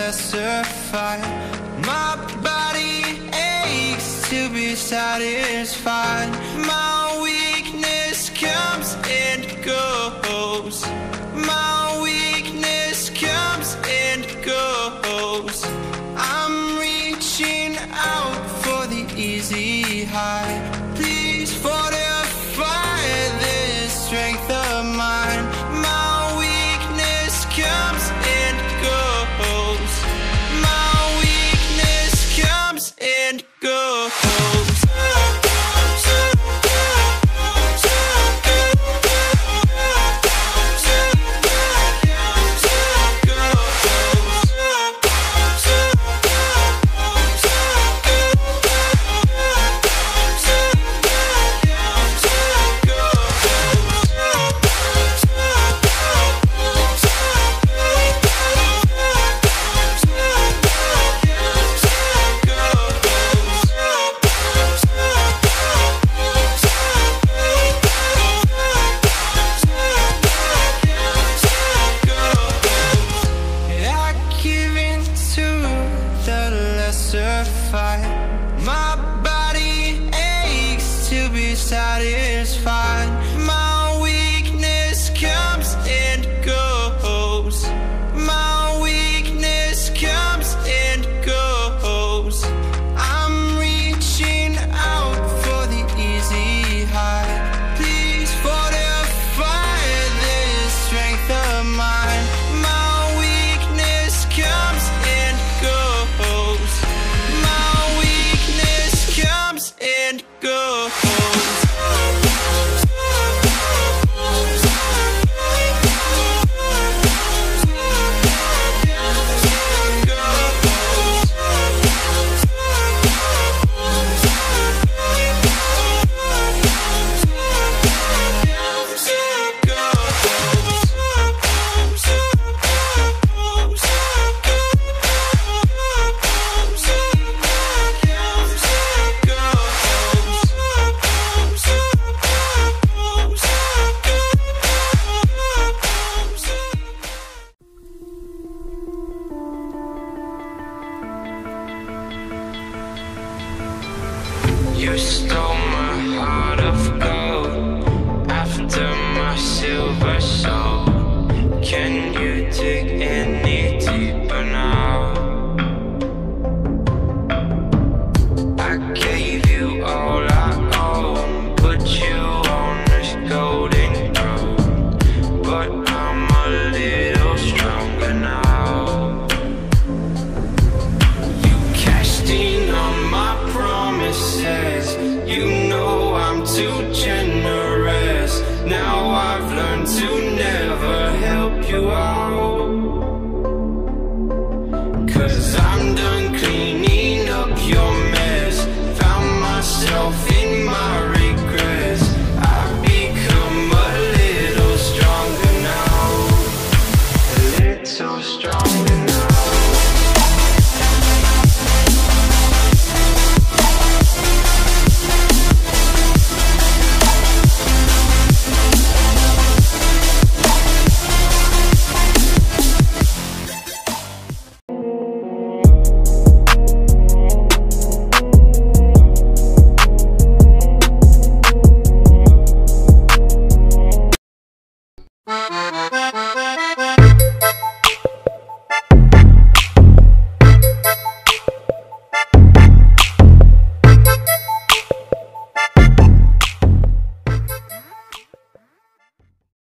lesser fight. My body aches to be satisfied. My weakness comes and goes. My weakness comes and goes. I'm reaching out for the easy high. Please fortify this strength of mine. My weakness comes and goes. My weakness comes and goes. My body aches to be satisfied. My weakness comes and goes. My weakness comes and goes. I'm reaching out for the easy high. Please fortify this strength of mine. My weakness comes and goes. And go. You stole my heart of gold after my silver soul. Can you dig any deeper now? I gave you all I own, put you on this golden throne, but I'm a little stronger now. You cashed in on my promises. You know I'm too generous. Now I've learned to never help you out, 'cause I'm done.